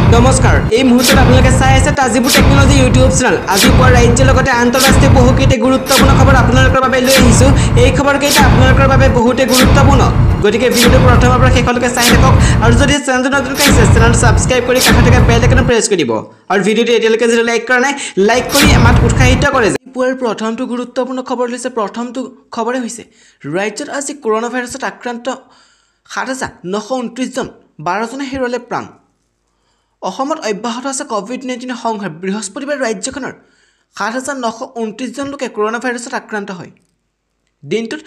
নমস্কাৰ এই মুহূৰ্তত আপোনালোকে চাই আছে তাজিবু টেকনলজি ইউটিউব চেনেল আজি পুৱা ৰাজ্যৰ লগতে আন্তঃৰাষ্ট্ৰীয় বহুকেইটা গুৰুত্বপূৰ্ণ খবৰ আপোনালোকৰ বাবে লৈ আহিছো এই খবৰকেইটা আপোনালোকৰ বাবে বহুতে গুৰুত্বপূৰ্ণ গতিকে ভিডিঅ'টো প্ৰথমৰ পৰা শেষলৈকে চাই থাকক আৰু যদি চেনেলটো নতুন আছে চেনেলটো সাবস্ক্ৰাইব কৰি কাষত থকা বেল আইকন প্ৰেছ কৰি দিব আৰু ভিডিঅ'টো এতিয়ালৈকে যদি লাইক কৰা নাই লাইক কৰি আমাক উৎসাহিত কৰে পুৱাৰ প্ৰথমটো গুৰুত্বপূৰ্ণ খবৰ লৈছে প্ৰথমটো খবৰে হৈছে ৰাজ্যত আজি কৰোনা ভাইৰাছত আক্ৰান্ত ৭৯২৯ জন ১২ জনে হেৰুৱালে প্ৰাণ অসমত অব্যাহত আছে কোভিড-19 সংঘাত বৃহস্পতিবাৰ ৰাজ্যখনৰ ৭৯২৯ জন লোকে কৰোনা ভাইৰাছত আক্ৰান্ত হয় দিনটোত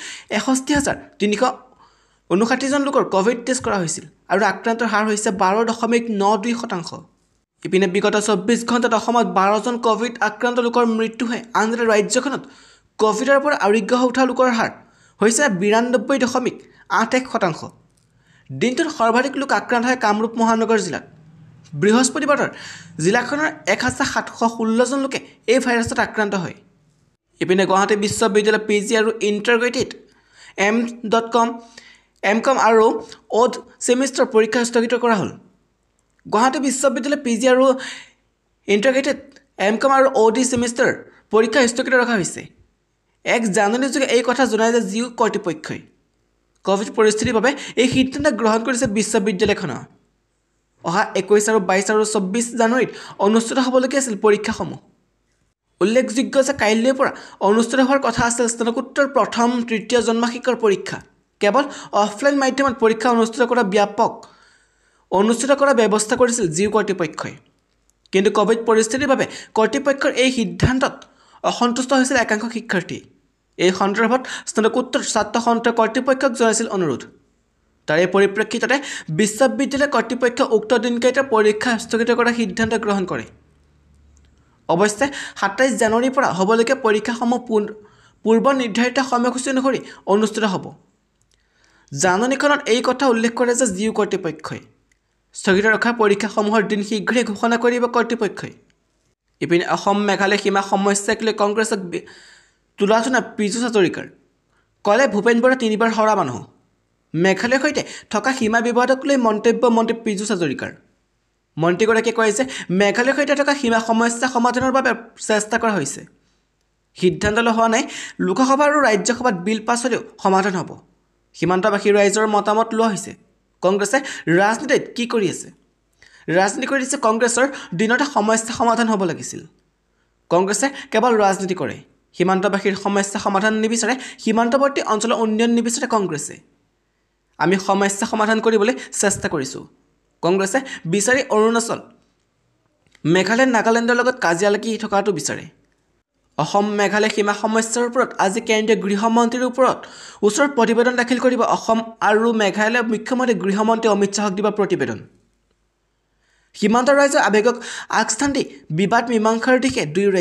৬১,৩৫৯ জন লোকৰ কোভিড টেষ্ট কৰা হৈছিল আৰু আক্ৰান্তৰ হাৰ হৈছে ১২.৯২%। ইপিনে বিগত ২৪ ঘণ্টাত অসমত ১২ জন কোভিড আক্ৰান্ত লোকৰ মৃত্যু হয় আনহাতে ৰাজ্যখনত কোভিডৰ পৰা আৰোগ্য হৈ উঠা লোকৰ হাৰ হৈছে ৯২.৮১%। দিনটোত সৰ্বাধিক লোক আক্ৰান্ত হয় কামৰূপ মহানগৰ জিলাত বৃহস্পতিবাৰৰ জিলাখনৰ ১,৭১৬ জন লোকে এই ভাইৰাছত আক্ৰান্ত হয়। ইপিনে গুৱাহাটী বিশ্ববিদ্যালয় পিজি আৰু ইণ্টাৰগ্ৰেটেড এম.কম আৰু অ'ড ছেমিষ্টাৰ পৰীক্ষা স্থগিত কৰা হ'ল। গুৱাহাটী বিশ্ববিদ্যালয় পিজি আৰু ইণ্টাৰগ্ৰেটেড এম.কম আৰু অ'ড ছেমিষ্টাৰ পৰীক্ষা স্থগিত ৰখা হৈছে। ১ জানুৱাৰীযোগে এই কথা জনায় যে জিও কৰ্তৃপক্ষই কোভিড পৰিস্থিতিৰ বাবে এই সিদ্ধান্ত গ্ৰহণ কৰিছে বিশ্ববিদ্যালয়খনৰ। অহা ২১ আৰু ২২ আৰু ২৪ জানুৱাৰীত অনুষ্ঠিত হ'বলগীয়া আছিল পৰীক্ষাসমূহ। উল্লেখযোগ্য যে কাইলৈৰ পৰা অনুষ্ঠিত হোৱাৰ কথা আছিল স্নাতকোত্তৰ প্ৰথম তৃতীয় ষাণ্মাসিকৰ পৰীক্ষা কেৱল অফলাইন মাধ্যমত পৰীক্ষা অনুষ্ঠিত কৰাৰ ব্যৱস্থা কৰিছিল জিও কৰ্তৃপক্ষই কিন্তু কোভিড পৰিস্থিতিৰ বাবে কৰ্তৃপক্ষৰ এই সিদ্ধান্তত অসন্তুষ্ট হৈছিল একাংশ শিক্ষাৰ্থী। এই সন্দৰ্ভত স্নাতকোত্তৰ ছাত্ৰ সন্থাৰ কৰ্তৃপক্ষক জনাইছিল অনুৰোধ। তাৰে পৰিপ্ৰেক্ষিততে বিশ্ববিদ্যালয় কৰ্তৃপক্ষই উক্ত দিনকেইটাৰ পৰীক্ষা স্থগিত কৰাৰ সিদ্ধান্ত গ্ৰহণ কৰে। অৱশ্যে ২৭ জানুৱাৰীৰ পৰা হ'বলগীয়া পৰীক্ষাসমূহ পূৰ্ব নিৰ্ধাৰিত সময়সূচী অনুসৰি অনুষ্ঠিত হ'ব। জাননীখনত এই কথা উল্লেখ কৰে যে জিও কৰ্তৃপক্ষই স্থগিত ৰখা পৰীক্ষাসমূহৰ দিন শীঘ্ৰেই ঘোষণা কৰিব কৰ্তৃপক্ষই। ইপিনে অসম মেঘালয় সীমা সমস্যাক লৈ কংগ্ৰেছক তুলাধনা পীযুষ হাজৰিকাৰ ক'লে ভূপেন বৰা তিনিবাৰ হৰা মানুহ মেঘালয়ৰ সৈতে থকা সীমা বিবাদক লৈ মন্তব্য মন্ত্ৰী পীযুষ হাজৰিকাৰ। মন্ত্ৰীগৰাকীয়ে কয় যে মেঘালয়ৰ সৈতে থকা সীমা সমস্যা সমাধানৰ বাবে চেষ্টা কৰা হৈছে। সিদ্ধান্ত লোৱা হোৱা নাই লোকসভা আৰু ৰাজ্যসভাত বিল পাছ হ'লেও সমাধান হ'ব। সীমান্তবাসী ৰাইজৰ মতামত লোৱা হৈছে। কংগ্ৰেছে ৰাজনীতিত কি কৰি আছে? ৰাজনীতি কৰি দিছে কংগ্ৰেছৰ দিনতে সমস্যা সমাধান হ'ব লাগিছিল। কংগ্ৰেছে কেৱল ৰাজনীতি কৰে সীমান্তবাসীৰ সমস্যা সমাধান নিবিচাৰে সীমান্তৱৰ্তী অঞ্চলৰ উন্নয়ন নিবিচাৰে কংগ্ৰেছে। আমি সমস্যা সমাধান কৰিবলৈ চেষ্টা কৰিছোঁ। কংগ্ৰেছে বিচাৰি অৰুণাচল মেঘালয় নাগালেণ্ডৰ লগত কাজিয়া লাগি থকাটো বিচাৰে। অসম মেঘালয় সীমা সমস্যাৰ ওপৰত আজি কেন্দ্ৰীয় গৃহমন্ত্ৰীৰ ওচৰত প্ৰতিবেদন দাখিল কৰিব অসম আৰু মেঘালয়ৰ মুখ্যমন্ত্ৰী গৃহমন্ত্ৰী অমিত শ্বাহক দিব প্ৰতিবেদন। সীমান্ত ৰাইজৰ আৱেগক আগস্থান দি বিবাদ মীমাংসাৰ দিশে দুয়ো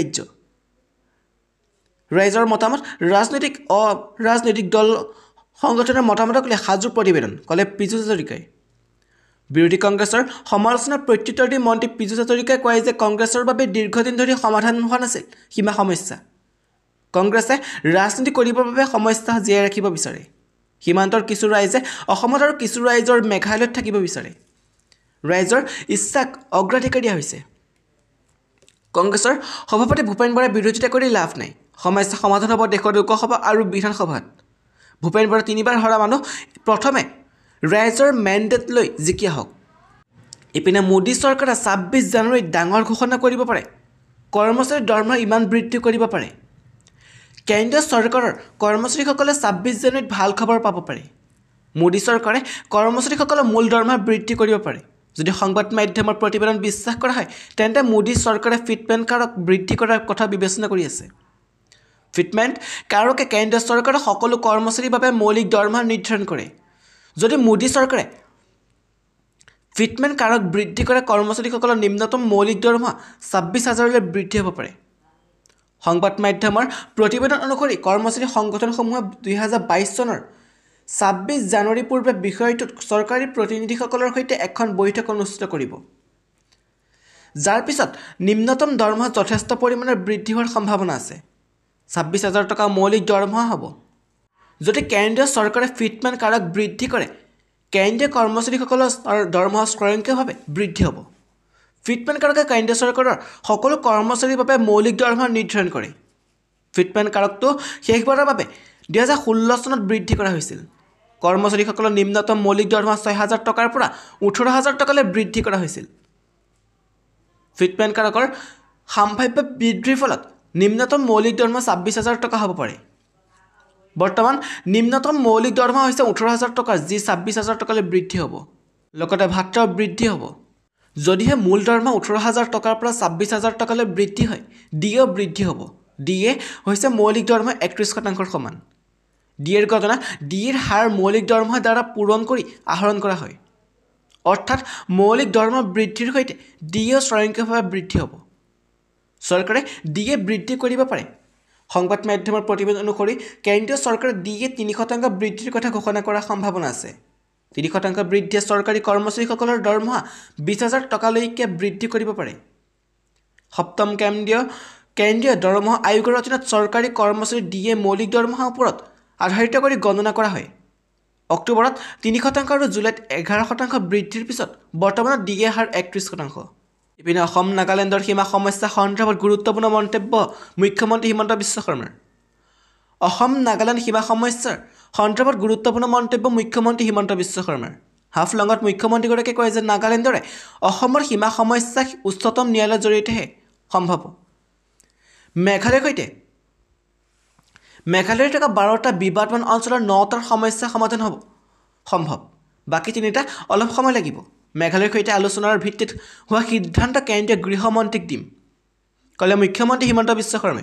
ৰাইজৰ মতামত ৰাজনৈতিক দল সংগঠনৰ মতামতক লৈ সাজু প্ৰতিবেদন ক'লে পীযুষ হাজৰিকাই। বিৰোধী কংগ্ৰেছৰ সমালোচনাৰ প্ৰত্যুত্তৰ দি মন্ত্ৰী পীযুষ হাজৰিকাই কয় যে কংগ্ৰেছৰ বাবে দীৰ্ঘদিন ধৰি সমাধান হোৱা নাছিল সীমা সমস্যা। কংগ্ৰেছে ৰাজনীতি কৰিবৰ বাবে সমস্যা জীয়াই ৰাখিব বিচাৰে। সীমান্তৰ কিছু ৰাইজে অসমত আৰু কিছু ৰাইজৰ মেঘালয়ত থাকিব বিচাৰে। ৰাইজৰ ইচ্ছাক অগ্ৰাধিকাৰ দিয়া হৈছে। কংগ্ৰেছৰ সভাপতি ভূপেন বৰাই বিৰোধিতা কৰি লাভ নাই। সমস্যা সমাধান হ'ব দেশৰ লোকসভা আৰু বিধানসভাত। ভূপেন বৰা তিনিবাৰ হৰা মানুহ প্ৰথমে ৰাইজৰ মেণ্ডেট লৈ জিকি আহক। ইপিনে মোদী চৰকাৰে ২৬ জানুৱাৰীত ডাঙৰ ঘোষণা কৰিব পাৰে। কৰ্মচাৰীৰ দৰমহা ইমান বৃদ্ধি কৰিব পাৰে। কেন্দ্ৰীয় চৰকাৰৰ কৰ্মচাৰীসকলে ২৬ জানুৱাৰীত ভাল খবৰ পাব পাৰে। মোদী চৰকাৰে কৰ্মচাৰীসকলৰ মূল দৰমহা বৃদ্ধি কৰিব পাৰে। যদি সংবাদ মাধ্যমৰ প্ৰতিবেদন বিশ্বাস কৰা হয় তেন্তে মোদী চৰকাৰে ফিটমেণ্ট কাৰক বৃদ্ধি কৰাৰ কথা বিবেচনা কৰি আছে। ফিটমেণ্ট কাৰকে কেন্দ্ৰীয় চৰকাৰে সকলো কৰ্মচাৰীৰ বাবে মৌলিক দৰমহা নিৰ্ধাৰণ কৰে। যদি মোদী চৰকাৰে ফিটমেণ্ট কাৰক বৃদ্ধি কৰে কৰ্মচাৰীসকলৰ নিম্নতম মৌলিক দৰমহা ২৬,০০০লৈ বৃদ্ধি হ'ব পাৰে। সংবাদ মাধ্যমৰ প্ৰতিবেদন অনুসৰি কৰ্মচাৰী সংগঠনসমূহে ২০২২ চনৰ ২৬ জানুৱাৰীৰ পূৰ্বে বিষয়টোত চৰকাৰী প্ৰতিনিধিসকলৰ সৈতে এখন বৈঠক অনুষ্ঠিত কৰিব যাৰ পিছত নিম্নতম দৰমহা যথেষ্ট পৰিমাণৰ বৃদ্ধি হোৱাৰ সম্ভাৱনা আছে। ২৬,০০০ টকা মৌলিক দৰমহা হ'ব। যদি কেন্দ্ৰীয় চৰকাৰে ফিটমেণ্ট কাৰক বৃদ্ধি কৰে কেন্দ্ৰীয় কৰ্মচাৰীসকলৰ দৰমহা স্বয়ংক্ৰিয়ভাৱে বৃদ্ধি হ'ব। ফিটমেণ্ট কাৰকে কেন্দ্ৰীয় চৰকাৰৰ সকলো কৰ্মচাৰীৰ বাবে মৌলিক দৰমহা নিৰ্ধাৰণ কৰে। ফিটমেণ্ট কাৰকটো শেষবাৰৰ বাবে 2016 চনত বৃদ্ধি কৰা হৈছিল। কৰ্মচাৰীসকলৰ নিম্নতম মৌলিক দৰমহা 6,000 টকাৰ পৰা 18,000 টকালৈ বৃদ্ধি কৰা হৈছিল। ফিটমেণ্ট কাৰকৰ সাম্ভাৱ্য বৃদ্ধিৰ ফলত নিম্নতম মৌলিক দৰমহা 26,000 টকা হ'ব পাৰে। বৰ্তমান নিম্নতম মৌলিক দৰমহা হৈছে 18,000 টকা, যি 26,000 টকালৈ বৃদ্ধি হ'ব। লগতে ভাত্তাও বৃদ্ধি হ'ব। যদিহে মূল দৰমহা 18,000 টকাৰ পৰা 26,000 টকালৈ বৃদ্ধি হয়, ডিএও বৃদ্ধি হ'ব। ডিএ হৈছে মৌলিক দৰমহা 31% সমান। ডিএৰ ঘটনা ডিএৰ হাৰ মৌলিক দৰমহাৰ দ্বাৰা পূৰণ কৰি আহৰণ কৰা হয়। অৰ্থাৎ মৌলিক দৰমহা বৃদ্ধিৰ সৈতে ডিএও স্বয়ংক্ৰিয়ভাৱে বৃদ্ধি হ'ব। চৰকাৰে ডিএ বৃদ্ধি কৰিব পাৰে। সংবাদ মাধ্যমৰ প্ৰতিবেদন অনুসৰি কেন্দ্ৰীয় চৰকাৰে ডিএ 3% বৃদ্ধিৰ কথা ঘোষণা কৰাৰ সম্ভাৱনা আছে। 3% বৃদ্ধিয়ে চৰকাৰী কৰ্মচাৰীসকলৰ দৰমহা 20,000 টকালৈকে বৃদ্ধি কৰিব পাৰে। সপ্তম কেন্দ্ৰীয় দৰমহা আয়োগৰ অধীনত চৰকাৰী কৰ্মচাৰীৰ ডিএ মৌলিক দৰমহাৰ ওপৰত আধাৰিত কৰি গণনা কৰা হয়। অক্টোবৰত 3% আৰু জুলাইত 11% বৃদ্ধিৰ পিছত বৰ্তমানত ডিএ হাৰ 31%। ইপিনে অসম নাগালেণ্ডৰ সীমা সমস্যা সন্দৰ্ভত গুৰুত্বপূৰ্ণ মন্তব্য মুখ্যমন্ত্ৰী হিমন্ত বিশ্ব শৰ্মাৰ। অসম নাগালেণ্ড সীমা সমস্যাৰ সন্দৰ্ভত গুৰুত্বপূৰ্ণ মন্তব্য মুখ্যমন্ত্ৰী হিমন্ত বিশ্ব শৰ্মাৰ। হাফলঙত মুখ্যমন্ত্ৰীগৰাকীয়ে কয় যে নাগালেণ্ডৰে অসমৰ সীমা সমস্যা উচ্চতম ন্যায়ালয়ৰ জৰিয়তেহে সম্ভৱ। মেঘালয়ত থকা 12টা বিবাদমান অঞ্চলৰ 9টাৰ সমস্যা সমাধান হ'ব সম্ভৱ। বাকী 3টা অলপ সময় লাগিব। মেঘালয়ৰ সৈতে আলোচনাৰ ভিত্তিত হোৱা সিদ্ধান্ত কেন্দ্ৰীয় গৃহমন্ত্ৰীক দিম, ক'লে মুখ্যমন্ত্ৰী হিমন্ত বিশ্ব শৰ্মাই।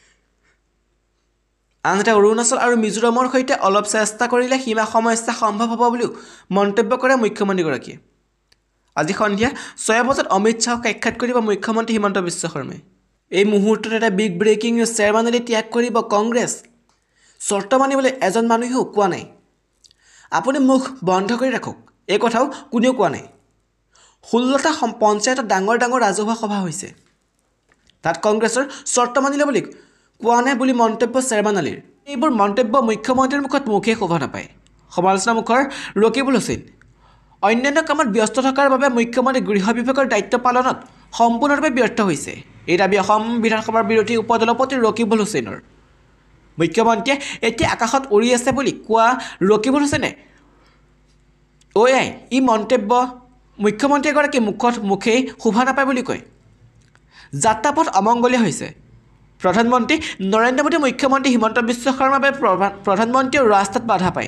আনহাতে অৰুণাচল আৰু মিজোৰামৰ সৈতে অলপ চেষ্টা কৰিলে সীমা সমস্যা সম্ভৱ হ'ব বুলিও মন্তব্য কৰে মুখ্যমন্ত্ৰীগৰাকীয়ে। আজি সন্ধিয়া 6 বজাত অমিত শ্বাহক সাক্ষাৎ কৰিব মুখ্যমন্ত্ৰী হিমন্ত বিশ্ব শৰ্মাই। এই মুহূৰ্তত এটা বিগ ব্ৰেকিং নিউজ। চেয়াৰমেন ত্যাগ কৰিব কংগ্ৰেছ। চৰ্ত মানিবলৈ এজন মানুহেও কোৱা নাই। আপুনি মুখ বন্ধ কৰি ৰাখক, এই কথাও কোনেও কোৱা নাই। 16টা পঞ্চায়তত ডাঙৰ ৰাজহুৱা সভা হৈছে। তাত কংগ্ৰেছৰ চৰ্ত মানিলে বুলি কোৱা নাই বুলি মন্তব্য চেয়াৰমেন আলীৰ। এইবোৰ মন্তব্য মুখ্যমন্ত্ৰীৰ মুখত মুখেই শোভা নাপায়। সমালোচনা মুখৰ ৰকিবুল হুছেইন। অন্যান্য কামত ব্যস্ত থকাৰ বাবে মুখ্যমন্ত্ৰী গৃহ বিভাগৰ দায়িত্ব পালনত সম্পূৰ্ণৰূপে ব্যৰ্থ হৈছে। এই দাবী অসম বিধানসভাৰ বিৰোধী উপদলপতি ৰকিবুল হুছেইনৰ। মুখ্যমন্ত্ৰীয়ে এতিয়া আকাশত উৰি আছে বুলি কোৱা ৰকিবুল হুছেইনে ই মন্তব্য মুখ্যমন্ত্ৰী এগৰাকী মুখেই শোভা নাপায় বুলি কয়। যাত্ৰাপথ অমংগলীয়া হৈছে। প্ৰধানমন্ত্ৰী নৰেন্দ্ৰ মোদী মুখ্যমন্ত্ৰী হিমন্ত বিশ্ব শৰ্মাৰ বাবে প্ৰধানমন্ত্ৰীয়েও ৰাস্তাত বাধা পায়।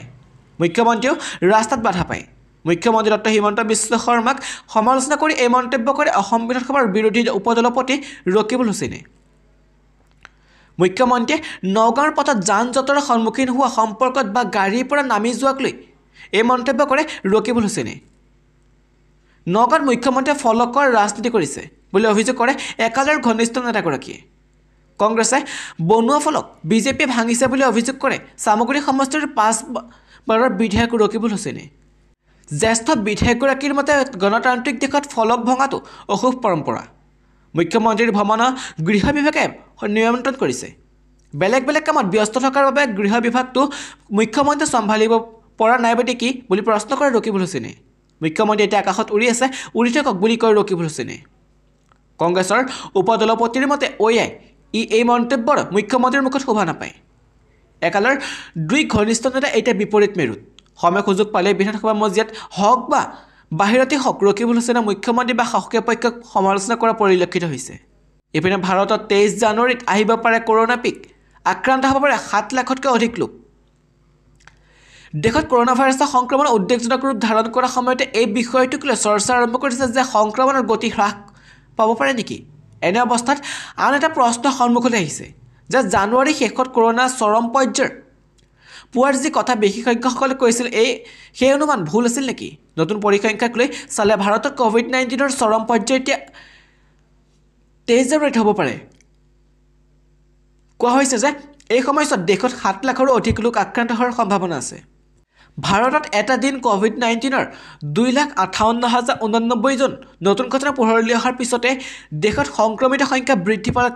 মুখ্যমন্ত্ৰী ডক্টৰ হিমন্ত বিশ্ব শৰ্মাক সমালোচনা কৰি এই মন্তব্য কৰে অসম বিধানসভাৰ বিৰোধী উপদলপতি ৰকিবুল হুছেইনে। মুখ্যমন্ত্ৰীয়ে নগাঁৱৰ পথত যান জঁটৰ সন্মুখীন হোৱা সম্পৰ্কত বা গাড়ীৰ পৰা নামি যোৱাক লৈ এই মন্তব্য কৰে ৰকিবুল হুছেইনে। নগাঁৱত মুখ্যমন্ত্ৰীয়ে ফলকৰ ৰাজনীতি কৰিছে বুলি অভিযোগ কৰে একালৰ ঘনিষ্ঠ নেতাগৰাকীয়ে। কংগ্ৰেছে বনোৱা ফলক বিজেপিয়ে ভাঙিছে বুলি অভিযোগ কৰে চামগুৰি সমষ্টিৰ 5বাৰৰ বিধায়ক ৰকিবুল হুছেইনে। জ্যেষ্ঠ বিধায়কগৰাকীৰ মতে গণতান্ত্ৰিক দেশত ফলক ভঙাটো অশুভ পৰম্পৰা। মুখ্যমন্ত্ৰীৰ ভ্ৰমণৰ গৃহ বিভাগে নিয়ন্ত্ৰণ কৰিছে। বেলেগ কামত ব্যস্ত থকাৰ বাবে গৃহ বিভাগটো মুখ্যমন্ত্ৰীয়ে চম্ভালিব পৰা নাই নেকি বুলি প্ৰশ্ন কৰে ৰকিবুল হুছেইনে। মুখ্যমন্ত্ৰী এতিয়া আকাশত উৰি আছে, উৰি থাকক বুলি কয় ৰকিবুল হুছেইনে। কংগ্ৰেছৰ উপদলপতিৰ মতে এই মন্তব্যৰ মুখ্যমন্ত্ৰীৰ মুখত শোভা নাপায়। একালৰ 2 ঘনিষ্ঠ নেতা এতিয়া বিপৰীত মেৰুত। সময় সুযোগ পালে বিধানসভা মজিয়াত হওক বা বাহিৰতে হওক ৰকিবুল হুছেইনে মুখ্যমন্ত্ৰী বা শাসकीय পক্ষক সমালোচনা কৰা পৰিলক্ষিত হৈছে। ইপিনে ভাৰতত 23 জানুৱাৰীত আহিব পাৰে কৰোনা পিক। আক্ৰান্ত হ'ব পাৰে 7 লাখতকৈ অধিক লোক। দেশত কৰোনা ভাইৰাছৰ সংক্ৰমণ উদ্বেগজনক ৰূপ ধাৰণ কৰাৰ সময়তে এই বিষয়টোক লৈ চৰ্চা আৰম্ভ কৰিছে যে সংক্ৰমণৰ গতি হ্ৰাস পাব পাৰে নেকি। এনে অৱস্থাত আন এটা প্ৰশ্ন সন্মুখলৈ আহিছে যে জানুৱাৰী শেষত কৰোনা চৰম পৰ্যায়ৰ পোৱাৰ যি কথা বিশেষজ্ঞসকলে কৈছিল সেই অনুমান ভুল আছিল নেকি। নতুন পৰিসংখ্যাক লৈ চালে ভাৰতত COVID-19ৰ চৰম পৰ্যায় এতিয়া 23 জানুৱাৰীত হ'ব পাৰে। কোৱা হৈছে যে এই সময়ছোৱাত দেশত 7 লাখৰো অধিক লোক আক্ৰান্ত হোৱাৰ সম্ভাৱনা আছে। ভাৰতত এটা দিন COVID-19ৰ 2,58,089 জন নতুন ঘটনা পোহৰলৈ অহাৰ পিছতে দেশত সংক্ৰমিত সংখ্যা বৃদ্ধি পালে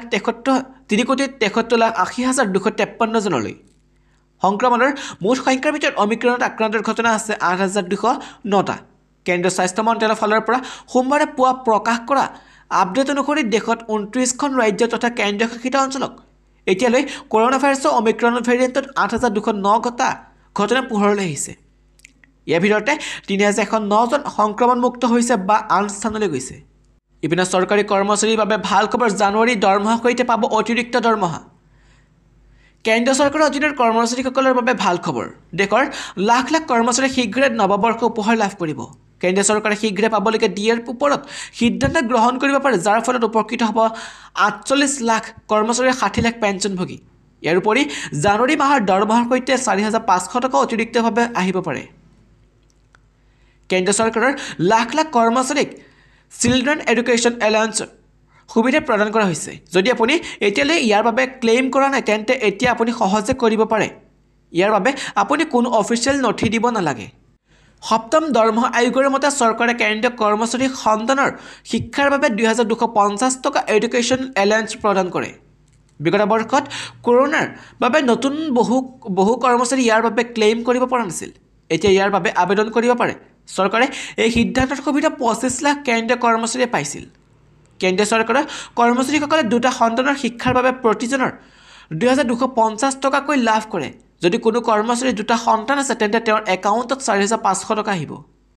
3,73,80,253 জনলৈ। সংক্ৰমণৰ মুঠ সংখ্যাৰ ভিতৰত অমিক্ৰণত আক্ৰান্তৰ ঘটনা আছে 8,209টা। কেন্দ্ৰীয় স্বাস্থ্য মন্ত্ৰালয়ৰ ফালৰ পৰা সোমবাৰে পুৱা প্ৰকাশ কৰা আপডেট অনুসৰি দেশত 29খন ৰাজ্য তথা কেন্দ্ৰীয় শাসিত অঞ্চলক এতিয়ালৈ কৰোনা ভাইৰাছৰ অমিক্ৰন ভেৰিয়েণ্টত 8,209টা ঘটনা পোহৰলৈ আহিছে। ইয়াৰ ভিতৰতে 3,109জন সংক্ৰমণমুক্ত হৈছে বা আন স্থানলৈ গৈছে। ইপিনে চৰকাৰী কৰ্মচাৰীৰ বাবে ভাল খবৰ, জানুৱাৰী দৰমহাৰ সৈতে পাব অতিৰিক্ত দৰমহা। কেন্দ্ৰীয় চৰকাৰৰ অধীনৰ কৰ্মচাৰীসকলৰ বাবে ভাল খবৰ। দেশৰ লাখ লাখ কৰ্মচাৰীয়ে শীঘ্ৰে নৱবৰ্ষ উপহাৰ লাভ কৰিব। কেন্দ্ৰীয় চৰকাৰে শীঘ্ৰে পাবলগীয়া ডিএৰ ওপৰত সিদ্ধান্ত গ্ৰহণ কৰিব পাৰে, যাৰ ফলত উপকৃত হ'ব 48 লাখ কৰ্মচাৰীৰ 60 লাখ পেঞ্চনভোগী। ইয়াৰ উপৰি জানুৱাৰী মাহৰ দৰমহাৰ সৈতে 4,500 টকা অতিৰিক্তভাৱে আহিব পাৰে। কেন্দ্ৰীয় চৰকাৰৰ লাখ লাখ কৰ্মচাৰীক চিলড্ৰেন এডুকেশ্যন এলায়েন্সৰ সুবিধা প্ৰদান কৰা হৈছে। যদি আপুনি এতিয়ালৈ ইয়াৰ বাবে ক্লেইম কৰা নাই তেন্তে এতিয়া আপুনি সহজে কৰিব পাৰে। ইয়াৰ বাবে আপুনি কোনো অফিচিয়েল নথি দিব নালাগে। সপ্তম দৰমহা আয়োগৰ মতে চৰকাৰে কেন্দ্ৰীয় কৰ্মচাৰীক সন্তানৰ শিক্ষাৰ বাবে 2,250 টকা এডুকেশ্যন এলায়েন্স প্ৰদান কৰে। বিগত বৰ্ষত কৰোনাৰ বাবে নতুন বহু কৰ্মচাৰী ইয়াৰ বাবে ক্লেইম কৰিব পৰা নাছিল। এতিয়া ইয়াৰ বাবে আবেদন কৰিব পাৰে। চৰকাৰে এই সিদ্ধান্তৰ সুবিধা 25 লাখ কেন্দ্ৰীয় কৰ্মচাৰীয়ে পাইছিল। কেন্দ্ৰীয় চৰকাৰৰ কৰ্মচাৰীসকলে দুটা সন্তানৰ শিক্ষাৰ বাবে প্ৰতিজনৰ 2,250 টকাকৈ লাভ কৰে। যদি কোনো কৰ্মচাৰীৰ দুটা সন্তান আছে তেন্তে তেওঁৰ একাউণ্টত 4,500 টকা আহিব।